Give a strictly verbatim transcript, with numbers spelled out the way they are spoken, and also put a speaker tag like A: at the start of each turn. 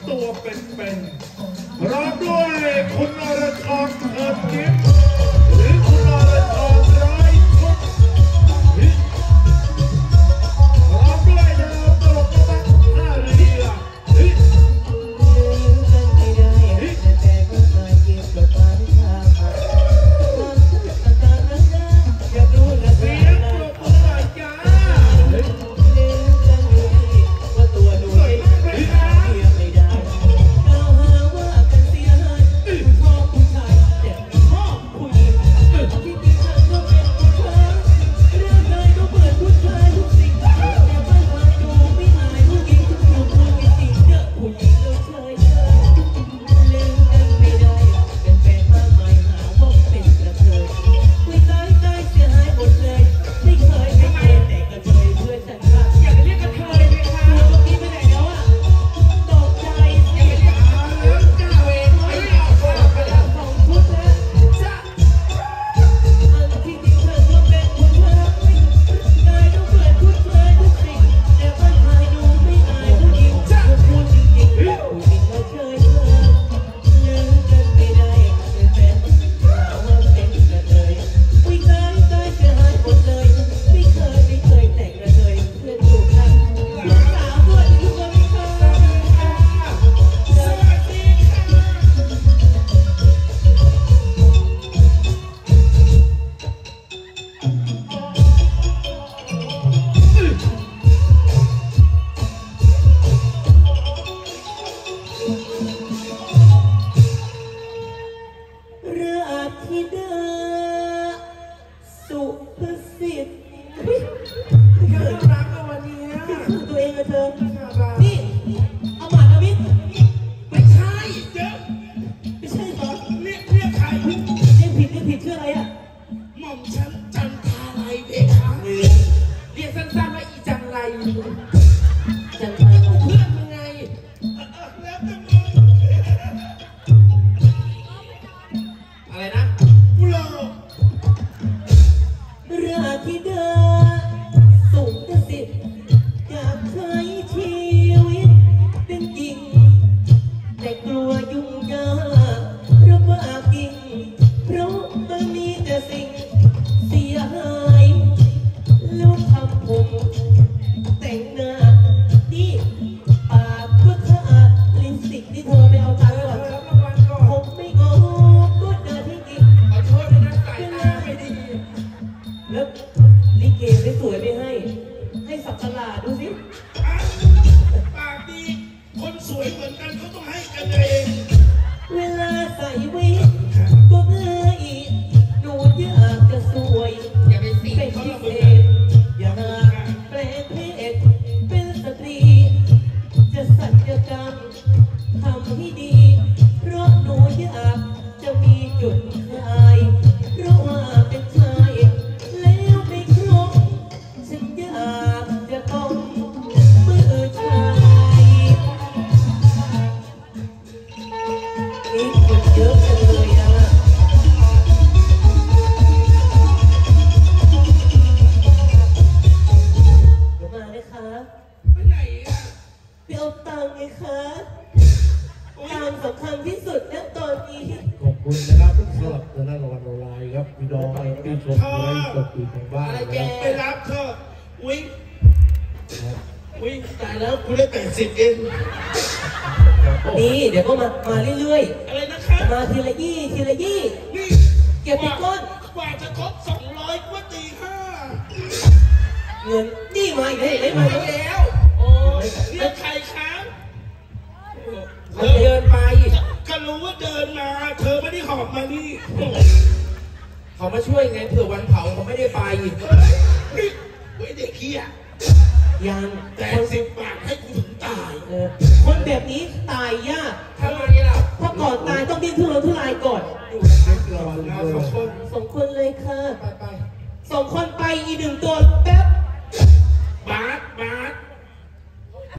A: ตัวเป็นๆพร้อมด้วยคุณอรชรเอิญยิ้มหรือคุณอรชรร้อยทุกพร้อมด้วยดาวตลกนักท่าเรือ
B: นี่เดี๋ยวก็มามาเรื่อยๆอะไรนะครับมาทีละยี่ทีละยี่นี่เก็บเป็นก้อนกว่าจะครบสองร้อยกว่าตีห้าเงินนี่มาอีกแล้วไม่มาแล้วโอ้เรียกใครครับเธอเดินไปก็รู้ว่าเดินมาเธอไม่ได้หอบมานี่เขามาช่วยไงเผื่อวันเผาเขาไม่ได้ไปนี่ไว้เด็กขี้อ่ะยังแต่สิบบาทให้กูถึงตายเออคนแบบนี้ตายยากทำไมล่ะเพราะก่อนตายต้องดิ้นทุรนทุรายก่อนอยู่ในระหว่างเราสองคนสองคนเลยค่ะไปไปสองคนไปอีกหนึ่งตัวแป๊บบาสบาส